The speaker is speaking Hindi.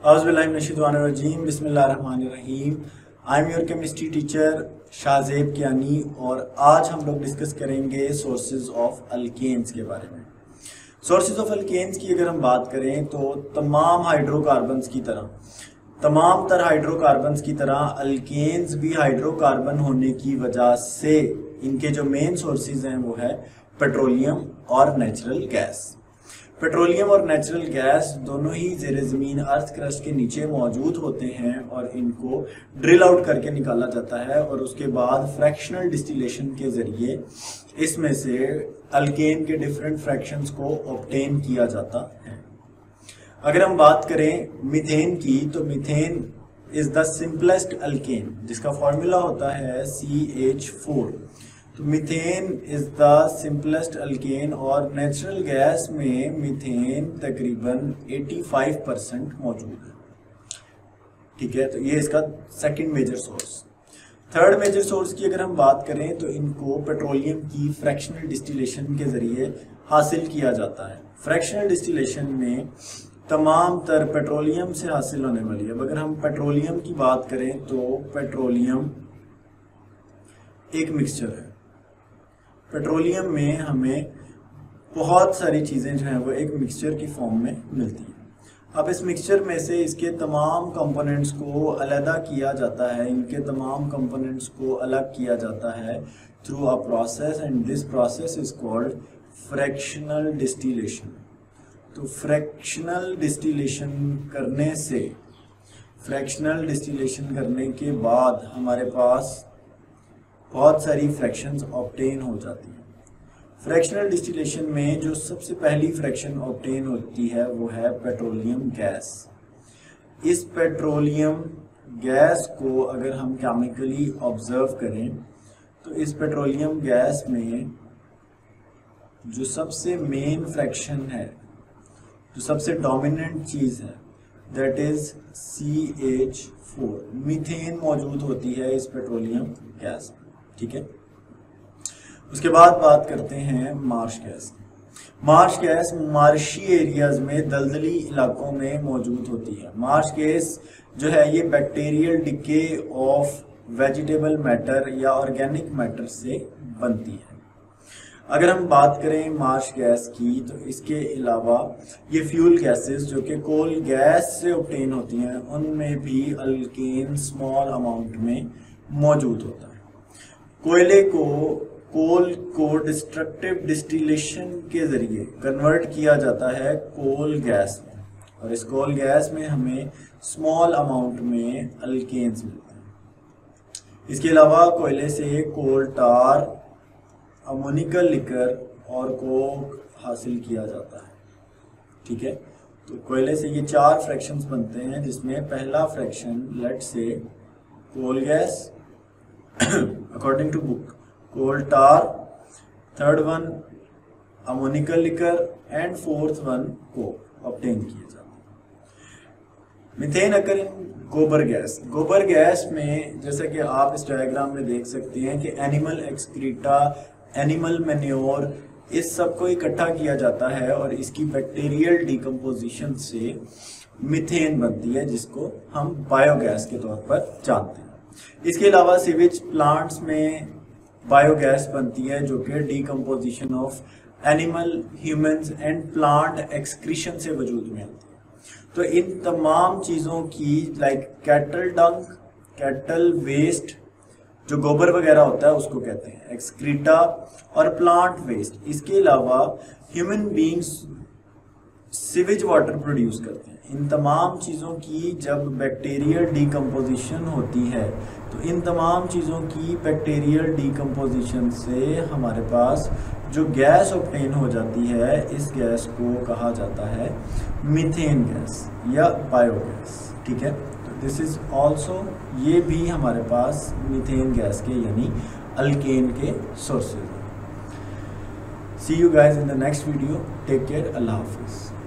औज़ुबिल्लाहिमिनश्शैतानिर्रजीम बिस्मिल्लाहिर्रहमानिर्रहीम। I am your chemistry teacher Shahzeb Kiyani और आज हम लोग डिस्कस करेंगे सोर्सेज ऑफ अल्केन्स के बारे में। सोर्सेज ऑफ अल्केन्स की अगर हम बात करें तो तमाम हाइड्रोकार्बन्स की तरह अल्केन्स भी हाइड्रोकार्बन होने की वजह से इनके जो मेन सोर्सेज हैं वो है पेट्रोलियम और नेचुरल गैस। पेट्रोलियम और नेचुरल गैस दोनों ही ज़ेरे ज़मीन अर्थ क्रस्ट के नीचे मौजूद होते हैं और इनको ड्रिल आउट करके निकाला जाता है और उसके बाद फ्रैक्शनल डिस्टिलेशन के ज़रिए इसमें से अल्केन के डिफरेंट फ्रैक्शंस को ऑब्टेन किया जाता है। अगर हम बात करें मीथेन की तो methane is the simplest alkane जिसका फॉर्मूला होता है CH4। तो methane is the simplest alkane और नेचुरल गैस में मीथेन तकरीबन 85% मौजूद है। ठीक है, तो ये इसका second major source. Third major source की अगर हम बात करें तो इनको पेट्रोलियम की फ्रैक्शनल डिस्टिलेशन के ज़रिए हासिल किया जाता है। फ्रैक्शनल डिस्टिलेशन में तमाम तर पेट्रोलियम से हासिल होने वाली है। अगर हम पेट्रोलियम की बात करें तो पेट्रोलियम एक मिक्सचर है। पेट्रोलियम में हमें बहुत सारी चीज़ें जो हैं वो एक मिक्सचर की फॉर्म में मिलती हैं। अब इस मिक्सचर में से इसके तमाम कंपोनेंट्स को अलग किया जाता है, इनके तमाम कंपोनेंट्स को अलग किया जाता है through a process and this process is called fractional distillation. तो फ्रैक्शनल डिस्टिलेशन करने के बाद हमारे पास बहुत सारी फ्रैक्शंस ऑब्टेन हो जाती हैं। फ्रैक्शनल डिस्टिलेशन में जो सबसे पहली फ्रैक्शन ऑब्टेन होती है वो है पेट्रोलियम गैस। इस पेट्रोलियम गैस को अगर हम केमिकली ऑब्जर्व करें तो इस पेट्रोलियम गैस में जो सबसे मेन फ्रैक्शन है, जो सबसे डोमिनेंट चीज़ है, दैट इज़ CH4। मीथेन मौजूद होती है इस पेट्रोलियम गैस। ठीक है, उसके बाद बात करते हैं marsh gas. Marsh gas marshy areas में दलदली इलाकों में मौजूद होती है। मार्श गैस जो है ये bacterial decay of vegetable matter या ऑर्गेनिक मैटर से बनती है। अगर हम बात करें मार्श गैस की तो इसके अलावा ये फ्यूल गैसेस जो कि कोल गैस से ऑब्टेन होती हैं उनमें भी अल्केन स्मॉल अमाउंट में मौजूद होता है। कोल को डिस्ट्रक्टिव डिस्टिलेशन के ज़रिए कन्वर्ट किया जाता है कोल गैस में और इस कोल गैस में हमें स्मॉल अमाउंट में अल्केन्स मिलते हैं। इसके अलावा कोयले से कोल टार, अमोनिकल लिकर और कोक हासिल किया जाता है। ठीक है, तो कोयले से ये 4 फ्रैक्शंस बनते हैं जिसमें पहला fraction let's coal gas according to book, coal tar, third one ammonical liquor and fourth one coke obtain किए जाते हैं। मीथेन अगर इन गोबर गैस में जैसा कि आप इस डायग्राम में देख सकते हैं कि एनिमल एक्सक्रीटा, एनिमल मैन्योर, इस सब को इकट्ठा किया जाता है और इसकी बैक्टीरियल डिकम्पोजिशन से मीथेन बनती है जिसको हम बायोगैस के तौर पर जानते हैं। इसके अलावा सीवेज प्लांट्स में बायोगैस बनती है जो कि decomposition of animal, humans and plant excretion से वजूद में आती है। तो इन तमाम चीज़ों की like cattle dung, cattle waste जो गोबर वगैरह होता है उसको कहते हैं एक्सक्रीटा, और प्लांट वेस्ट। इसके अलावा human beings sewage water produce करते हैं। इन तमाम चीज़ों की जब बैक्टीरियल डिकम्पोजिशन होती है तो इन तमाम चीज़ों की बैक्टीरियल डिकम्पोजिशन से हमारे पास जो गैस ऑब्टेन हो जाती है इस गैस को कहा जाता है मीथेन गैस या बायोगैस। ठीक है, तो दिस इज़ ऑल्सो, ये भी हमारे पास मीथेन गैस के यानी अल्केन के सोर्सेज हैं। See you guys in the next video. Take care. अल्लाह हाफिज़।